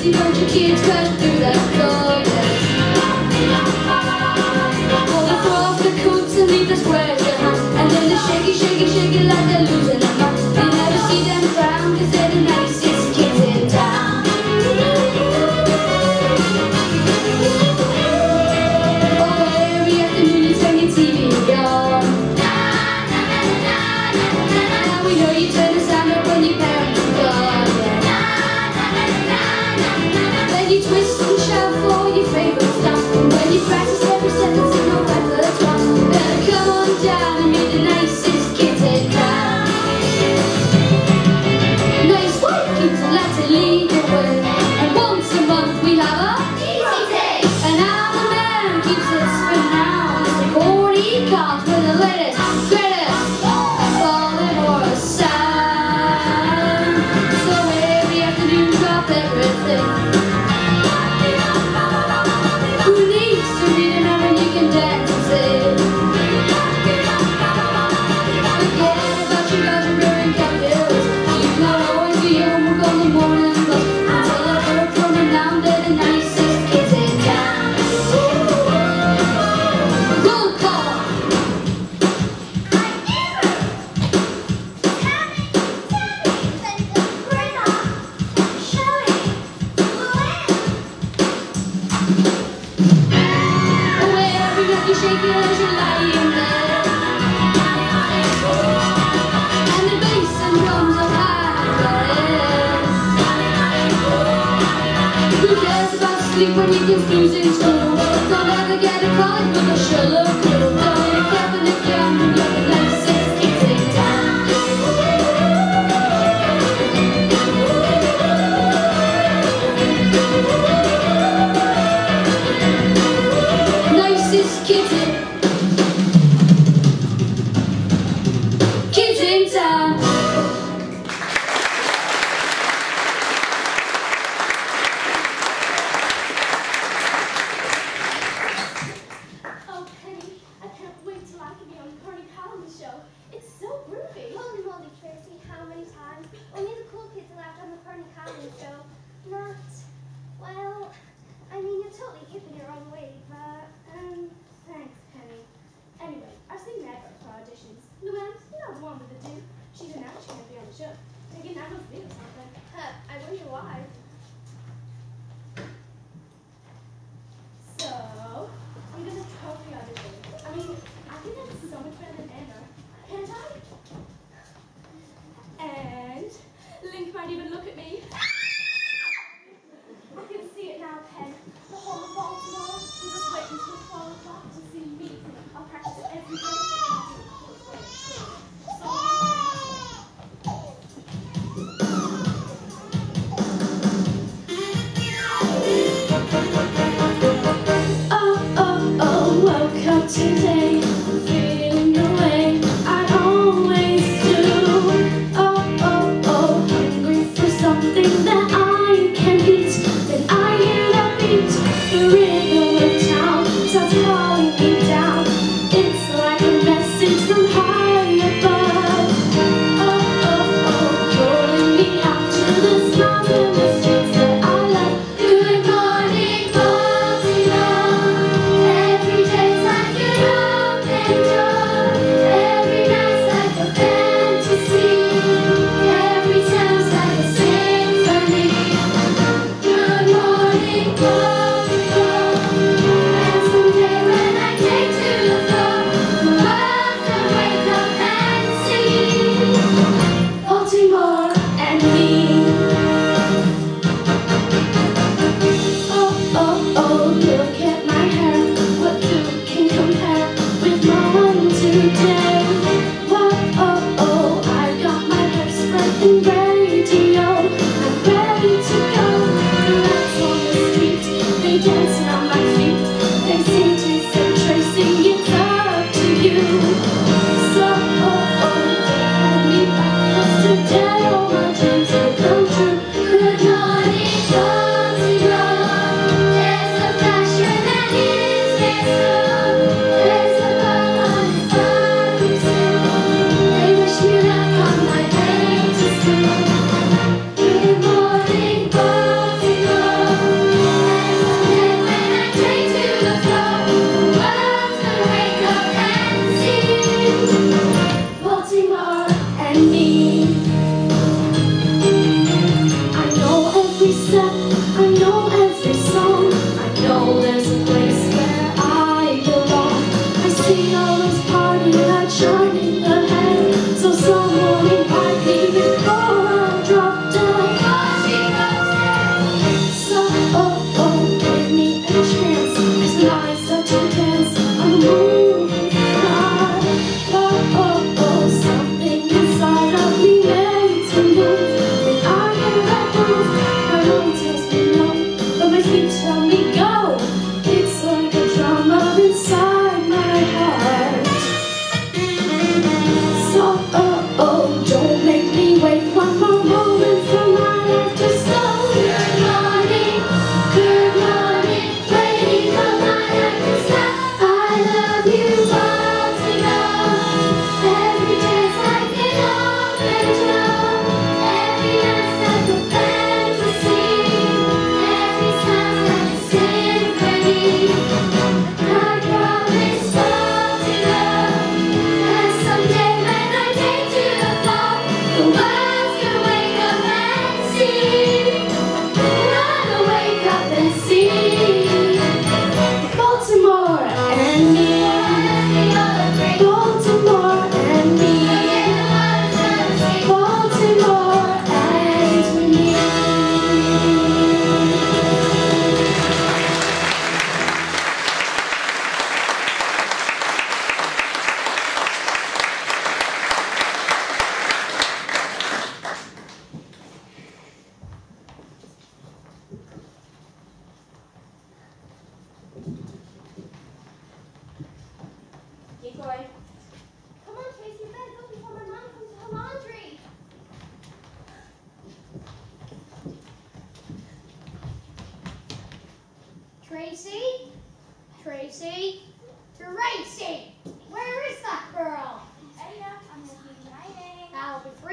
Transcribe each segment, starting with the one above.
crazy bunch of kids crash through that door, yeah. Oh, they throw off the coats and leave the squares behind, and then they shake it like they're losing their mind. They never see them frown, cause they're the nicest kids in town. Oh, every afternoon you turn your TV on. Now we know you turn the sound up when your parents are gone, yeah. Then you twist and shout for your favourite stuff, and when you practice every sentence in your repertoire, better come on down and meet the nicest kids in town. Nice white kids that like to lead the way, and once a month we have a easy day. And now the man keeps us spinning round, it's like 40 cards with the latest, greatest, falling for a sound. So every afternoon drop everything. Who needs to read a man when you can dance and sing? Forget about your Roger and capitalism. You can always be home on the morning bus until I've heard from them. Now they're the nicest kids in town. Roll call. You shake it as you're lying there, and the bass and drums are high. Who cares about sleep when you can snooze in school? Don't ever get a college but they'll sure look cool. Don't need a cabinet gun when you're the nicest kids in town. Nicest kids in town. Oh, Penny, I can't wait till I can be on the Bernie Collins show. It's so groovy. Holy moly, Tracy, how many times? Only the cool kids allowed on the Bernie Collins show. Not, well, I mean, you're totally hip in your own way, but, Thanks, Penny. Anyway, I've seen Maggot for auditions. Luann, you know the one with the dude. She's announced she can't be on the show. Taking that must be or something. I wonder why. So, I'm gonna totally audition. I mean, I think that's so much better than Anna. Can't I? And Link might even look at me. I can see it now, Pen. The whole of Baltimore will just wait until 12 o'clock to see me. I'll practice every day. Today, I'm feeling the way I always do. Oh, hungry for something that I can eat. Then I hear that beat, the rhythm of town starts calling me down. It's like a message from high above. Oh, calling me out to the smiles and the streets that I love. Good morning, Baltimore. Every day's like an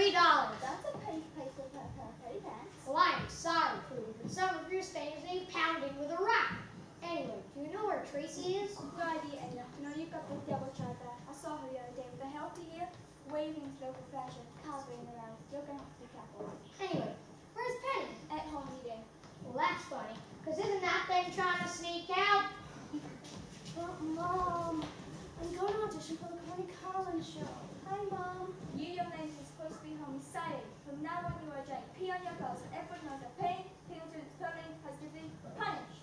$3. That's a pretty place for pretty pants. Well, I'm sorry, Pooh, but some of your stains need pounding with a rock. Anyway, do you know where Tracy is? Good idea, Edna. You know, you've got the double chart there. I saw her the other day with a healthy ear, waving slow fashion, cowering around. You're going to have to be careful. Anyway, where's Penny? At home eating. Well, that's funny, because isn't that them trying to sneak out? But Mom, I'm going to audition for the Connie Collins show. Hi, Mom. You young ladies are supposed to be home silent. From now on, you are giant. Pee on your clothes, and everyone knows that pain, Pingleton's permanent, has to be punished.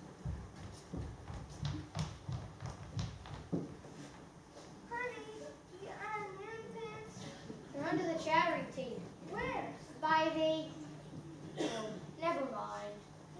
Honey, you are new pants. They're under the chattering team. Where? By the... Oh, never mind.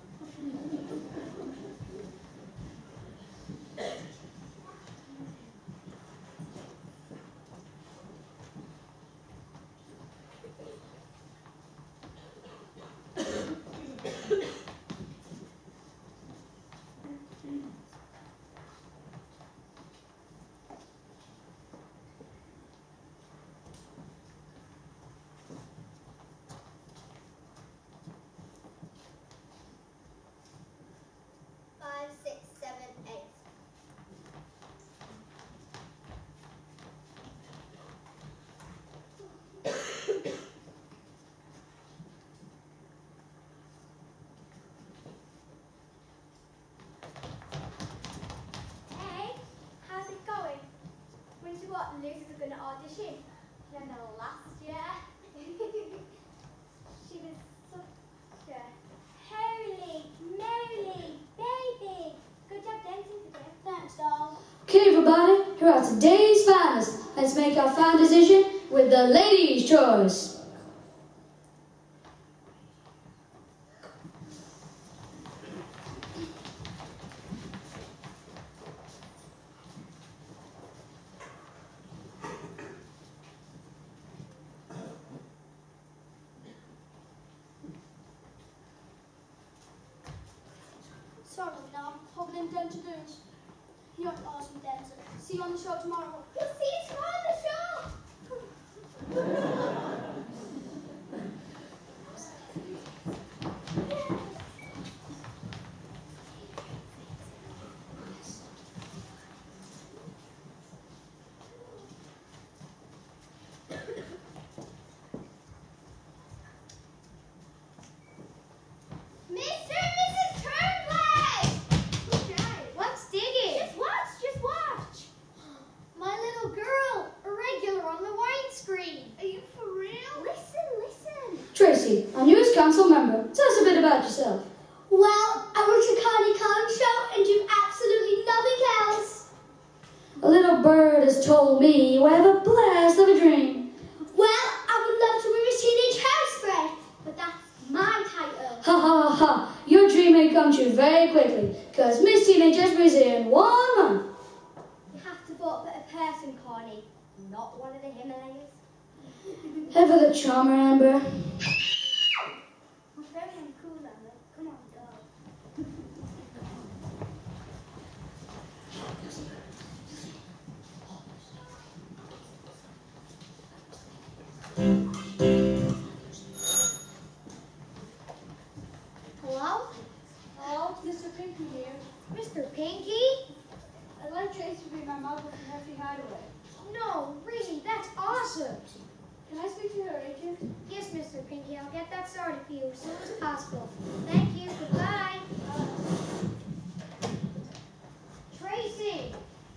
Liz is going to audition. You know, last year, she was such a holy moly baby. Good job dancing today. Thanks, doll. Okay, everybody, here are today's finalists. Let's make our final decision with the ladies' choice. Sorry, Mom. Hope I didn't dance to this. You're an awesome dancer. See you on the show tomorrow. We'll see you tomorrow on the show. Tracy, our newest council member, tell us a bit about yourself. Well, I work at Connie Collins show and do absolutely nothing else. A little bird has told me you have a blast of a dream. Well, I would love to be Miss Teenage Hairspray, but that's my title. Ha ha ha, your dream may come true very quickly, because Miss Teenage Hairspray is here in 1 month. You have to vote for a person, Connie, not one of the Himalayas. Ever the charmer, Amber? I'm very uncool, Amber. Come on, go. Hello? Hello, Mr. Pinky here. Mr. Pinky? I'd like Tracy to be my model for Happy Hideaway. No, really, that's awesome. Can I speak to her agent? Yes, Mr. Pinky, I'll get that started for you as soon as possible. Thank you, goodbye. Tracy!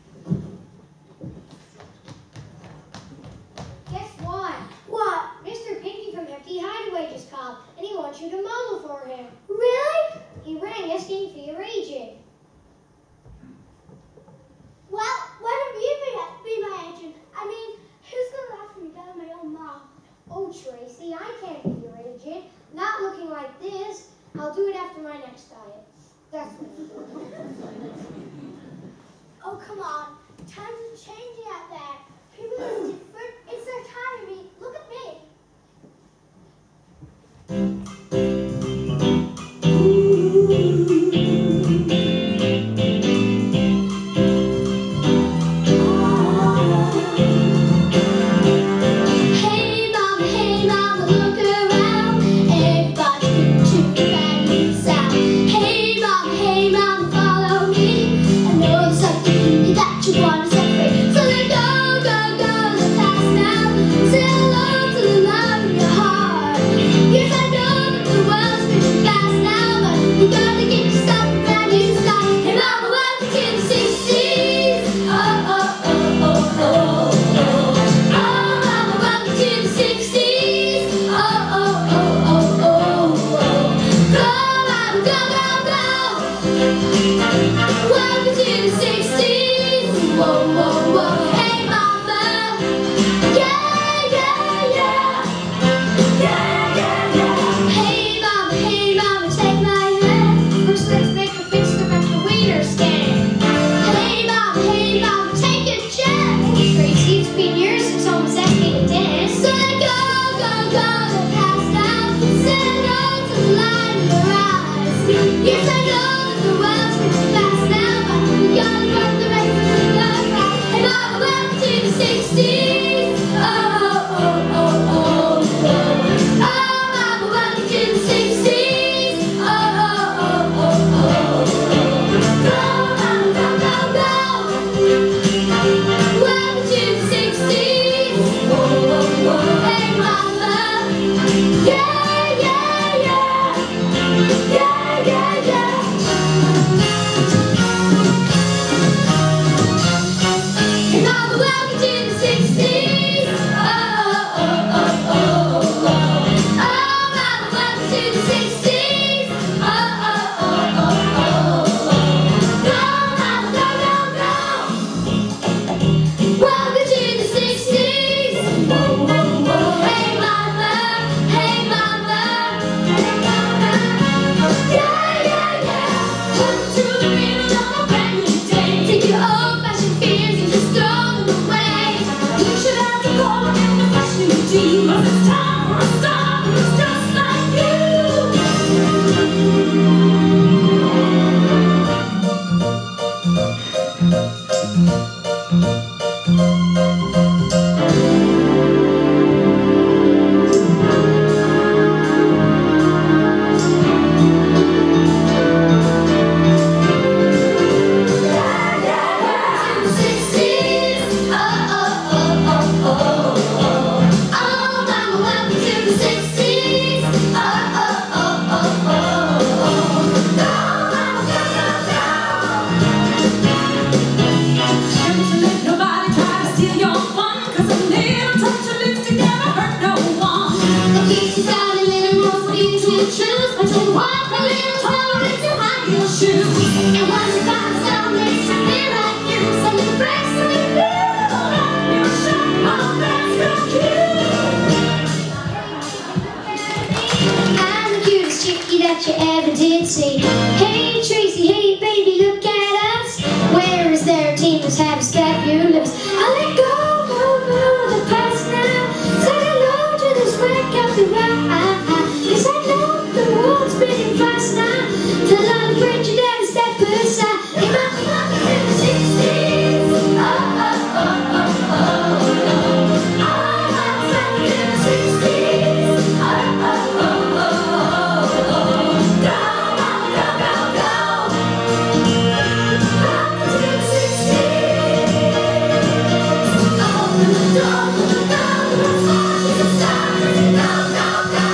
Guess what? What? Mr. Pinky from Empty Hideaway just called, and he wants you to model for him. Really? He rang asking for your agent. Well, why don't you be my agent? I mean, who's going to laugh at me down my own mom? Oh, Tracy, I can't be your agent. Not looking like this. I'll do it after my next diet. That's what I'm doing. Oh, come on. Times are changing out there. People are different. It's their time to meet. Look at me. Hey mom, hey that you ever did see. Hey Tracy, hey baby, look at us. Where is their team that's having scabulous? I let go of the past now. Say hello to this wreck out the right. Yes, I know the world's spinning fast now. Tell all the French you dad to step aside. It might be like in the 60s. Oh, oh, oh, oh, oh, oh. Oh, like in the 60s. Oh, oh, oh, oh, oh, oh. Go, go, go, go, go. Back to the 60s. Open the door, the stars, the stars, go, go, go.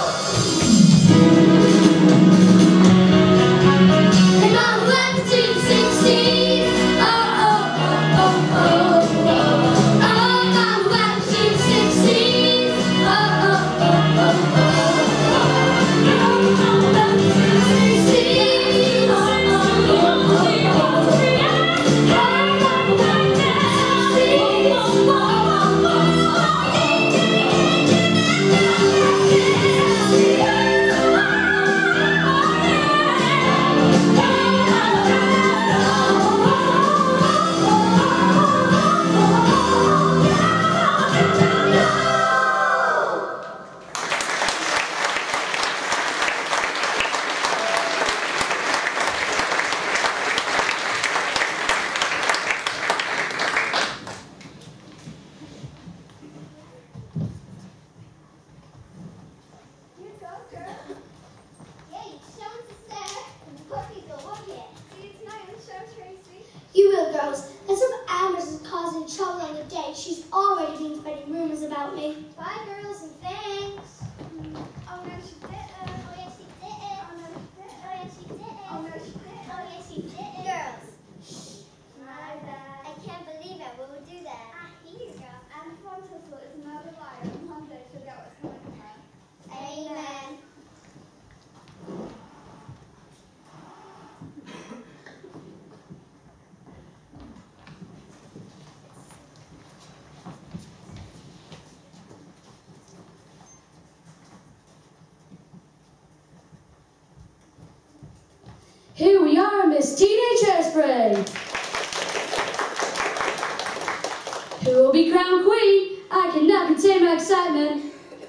And I'm back to the 60s. Oh, oh, oh, oh, oh, oh. Oh, I'm back to the 60s. Oh, oh, oh, oh, oh, oh. I'm back to the 60s. Oh, oh, oh, oh, oh. You will, girls. As if Amber's is causing trouble on the day, she's already been spreading rumors about me. Bye, girls, and thanks. Oh, no, she didn't. Oh, yes, she didn't. Oh, no, she didn't. Oh, yes, she didn't. Oh, no, she didn't. Oh, yes, she didn't. Girls. Shh. My bad. I can't believe it. We would do that. Here you go. And Fontaine is another liar. On Monday, she'll get what's coming to her. Amen. Here we are, Miss Teenage Hairspray. Who will be crowned queen? I cannot contain my excitement.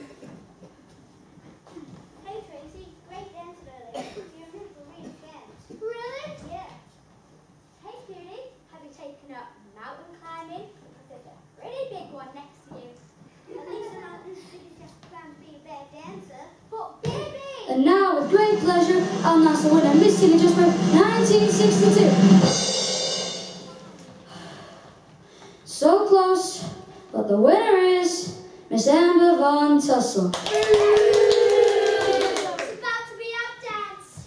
Hey Tracy, great dance earlier. You remember Reed's dance? Really? Yeah. Hey Cutie, have you taken up mountain climbing? There's a pretty big one next to you. At least the mountain's big enough to plan to be a bad dancer. But baby! And now, with great pleasure, I'll announce the winner, Miss Teenage Hairspray 1962. So close, but the winner is Miss Amber Von Tussle. It's about to be outdanced.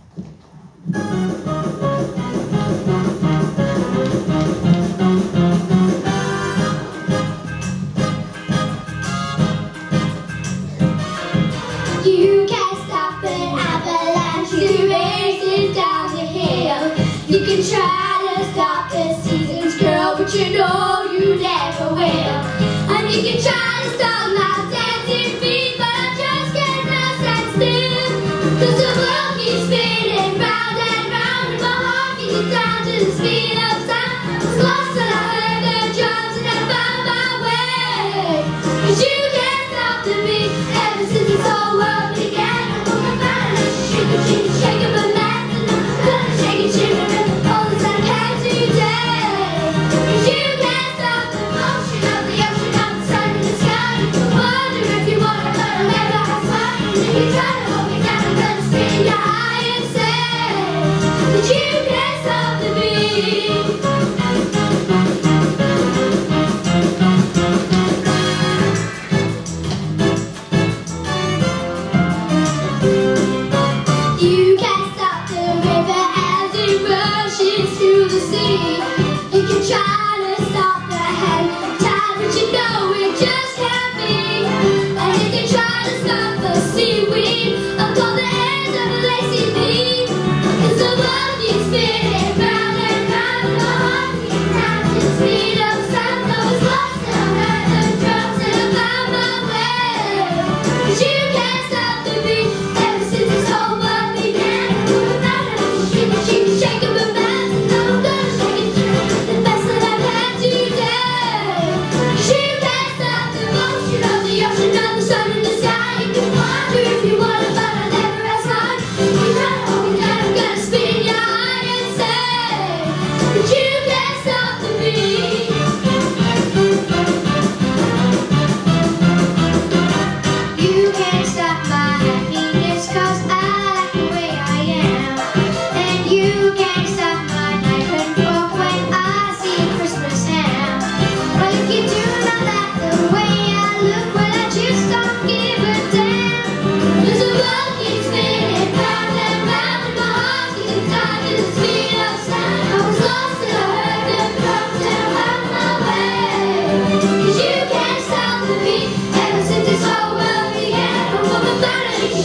You can't stop an avalanche that races down the hill. You can try to stop the seasons, girl, but you know you never will. And you can try to stop my dancing feet, but I just cannot stand still. 'Cause the world keeps spinning round and round, and my heart beats down to the speed of sound. I was lost till I heard the drums and I found my way. 'Cause you can't stop the beat ever since this whole world began. I'm going back and shake it, shake it, shake it, but last and I'm gonna shake it, shake it, all the time I can today. 'Cause you can't stop the motion of the ocean, of the sun and the sky.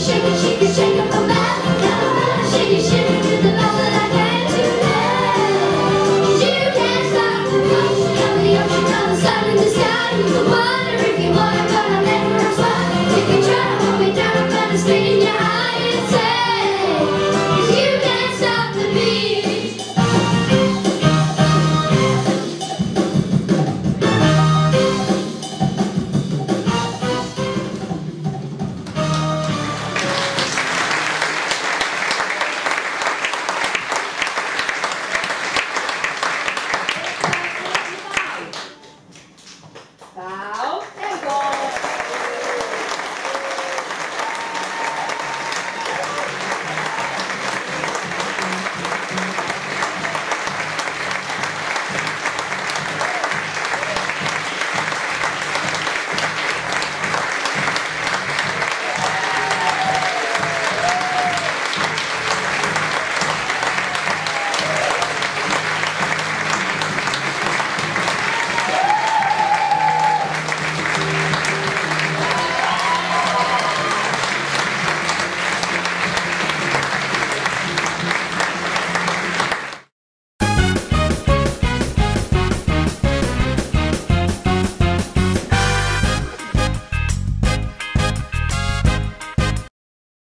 shake it, shake it, shake it from back. Shake it, shake it to the bell that I can't tonight. 'Cause you can't stop the motion of the ocean, of the sun in the sky. I wonder if you want it, but I'll never respond. If you try to hold me down, I'm gonna spin you high.